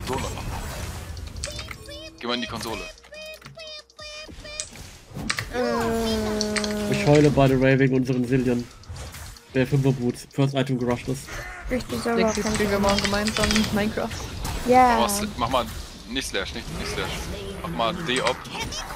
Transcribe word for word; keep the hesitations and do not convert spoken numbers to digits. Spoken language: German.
Konsole. Geh mal in die Konsole. Äh, Ich heule by the way wegen unseren Sillion. Der fünfer-Boot, First Item gerusht ist. richtig sauber. Lexi spielen wir morgen gemeinsam Minecraft. Ja. Mach mal, mach mal nicht Slash, nicht, nicht Slash. Mach mal D-Op.